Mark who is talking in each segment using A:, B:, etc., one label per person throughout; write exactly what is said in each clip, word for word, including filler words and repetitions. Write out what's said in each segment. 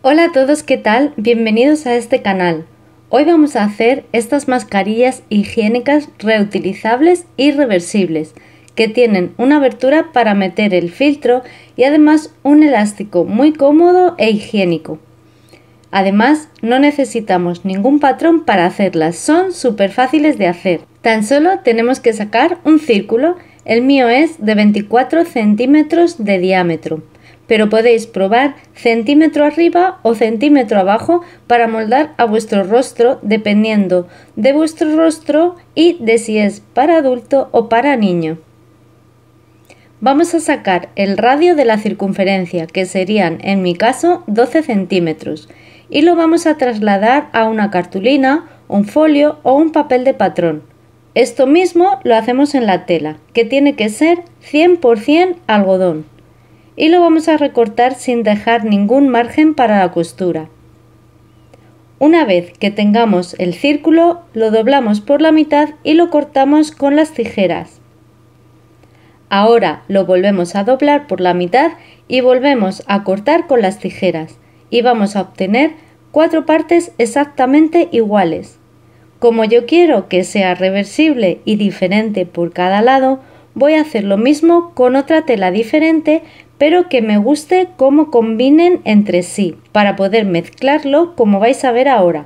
A: Hola a todos, ¿qué tal? Bienvenidos a este canal. Hoy vamos a hacer estas mascarillas higiénicas reutilizables y reversibles que tienen una abertura para meter el filtro y además un elástico muy cómodo e higiénico. Además, no necesitamos ningún patrón para hacerlas, son súper fáciles de hacer. Tan solo tenemos que sacar un círculo, el mío es de veinticuatro centímetros de diámetro, pero podéis probar centímetro arriba o centímetro abajo para moldar a vuestro rostro dependiendo de vuestro rostro y de si es para adulto o para niño. Vamos a sacar el radio de la circunferencia, que serían en mi caso doce centímetros, y lo vamos a trasladar a una cartulina, un folio o un papel de patrón. Esto mismo lo hacemos en la tela, que tiene que ser cien por cien algodón, y lo vamos a recortar sin dejar ningún margen para la costura. Una vez que tengamos el círculo, lo doblamos por la mitad y lo cortamos con las tijeras. Ahora lo volvemos a doblar por la mitad y volvemos a cortar con las tijeras y vamos a obtener cuatro partes exactamente iguales. Como yo quiero que sea reversible y diferente por cada lado, voy a hacer lo mismo con otra tela diferente, pero que me guste cómo combinen entre sí, para poder mezclarlo como vais a ver ahora.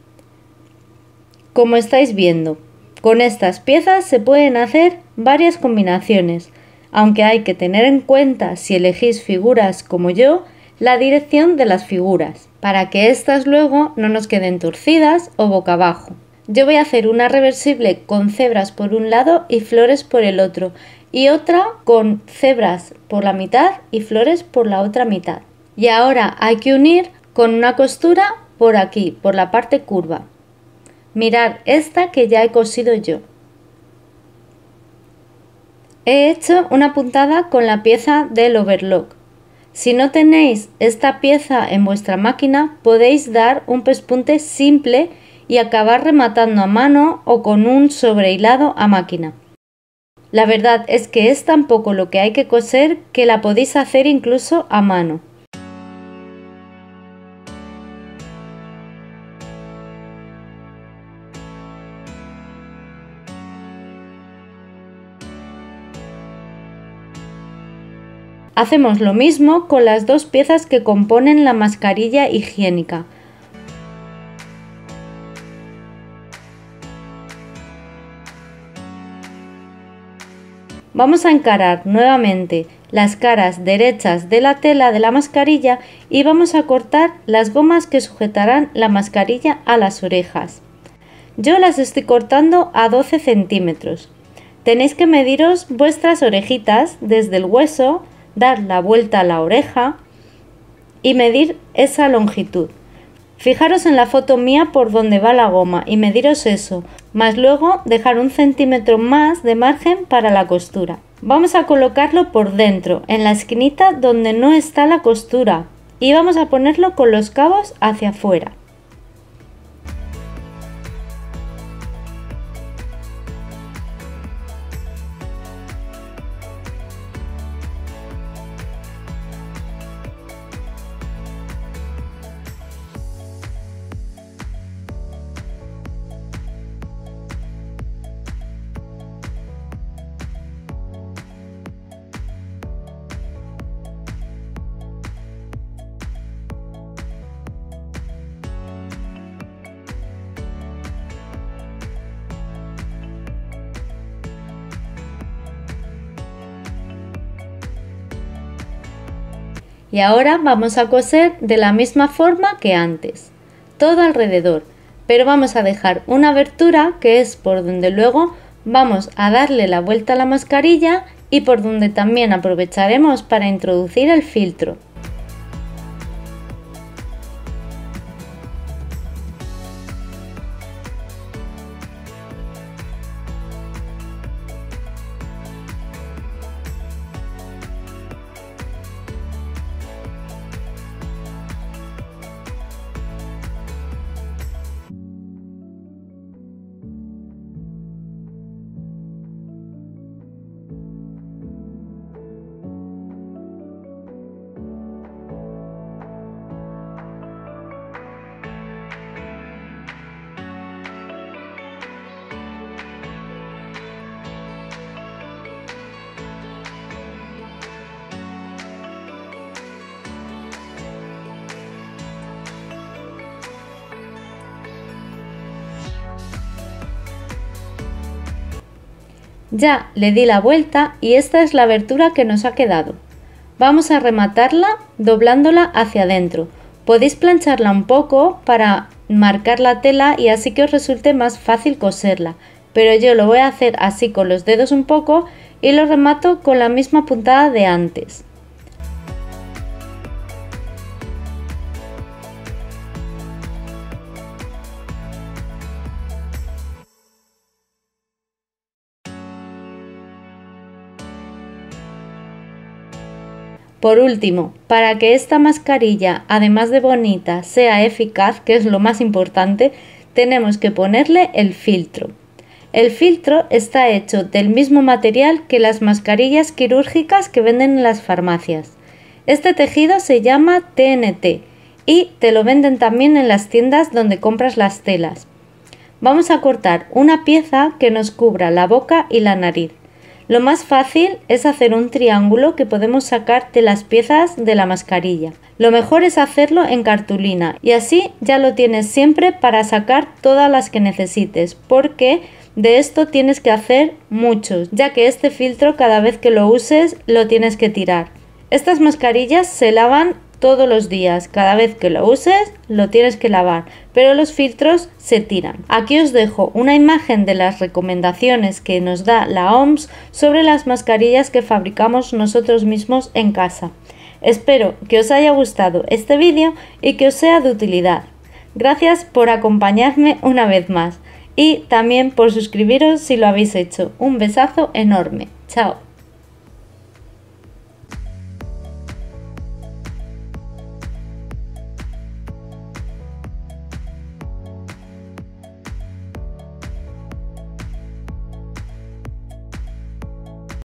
A: Como estáis viendo, con estas piezas se pueden hacer varias combinaciones, aunque hay que tener en cuenta, si elegís figuras como yo, la dirección de las figuras, para que éstas luego no nos queden torcidas o boca abajo. Yo voy a hacer una reversible con cebras por un lado y flores por el otro, y otra con cebras por la mitad y flores por la otra mitad. Y ahora hay que unir con una costura por aquí, por la parte curva. Mirad esta que ya he cosido yo. He hecho una puntada con la pieza del overlock. Si no tenéis esta pieza en vuestra máquina, podéis dar un pespunte simple y acabar rematando a mano o con un sobrehilado a máquina. La verdad es que es tan poco lo que hay que coser que la podéis hacer incluso a mano. Hacemos lo mismo con las dos piezas que componen la mascarilla higiénica. Vamos a encarar nuevamente las caras derechas de la tela de la mascarilla y vamos a cortar las gomas que sujetarán la mascarilla a las orejas. Yo las estoy cortando a doce centímetros. Tenéis que mediros vuestras orejitas desde el hueso, dar la vuelta a la oreja y medir esa longitud. Fijaros en la foto mía por donde va la goma y mediros eso, más luego dejar un centímetro más de margen para la costura. Vamos a colocarlo por dentro, en la esquinita donde no está la costura, y vamos a ponerlo con los cabos hacia afuera. Y ahora vamos a coser de la misma forma que antes, todo alrededor, pero vamos a dejar una abertura que es por donde luego vamos a darle la vuelta a la mascarilla y por donde también aprovecharemos para introducir el filtro. Ya le di la vuelta y esta es la abertura que nos ha quedado. Vamos a rematarla doblándola hacia adentro. Podéis plancharla un poco para marcar la tela y así que os resulte más fácil coserla, pero yo lo voy a hacer así con los dedos un poco y lo remato con la misma puntada de antes. Por último, para que esta mascarilla, además de bonita, sea eficaz, que es lo más importante, tenemos que ponerle el filtro. El filtro está hecho del mismo material que las mascarillas quirúrgicas que venden en las farmacias. Este tejido se llama T N T y te lo venden también en las tiendas donde compras las telas. Vamos a cortar una pieza que nos cubra la boca y la nariz. Lo más fácil es hacer un triángulo que podemos sacar de las piezas de la mascarilla. Lo mejor es hacerlo en cartulina y así ya lo tienes siempre para sacar todas las que necesites, porque de esto tienes que hacer muchos, ya que este filtro cada vez que lo uses lo tienes que tirar. Estas mascarillas se lavan todos los días, cada vez que lo uses lo tienes que lavar, pero los filtros se tiran. Aquí os dejo una imagen de las recomendaciones que nos da la O M S sobre las mascarillas que fabricamos nosotros mismos en casa. Espero que os haya gustado este vídeo y que os sea de utilidad. Gracias por acompañarme una vez más y también por suscribiros si lo habéis hecho. Un besazo enorme. Chao.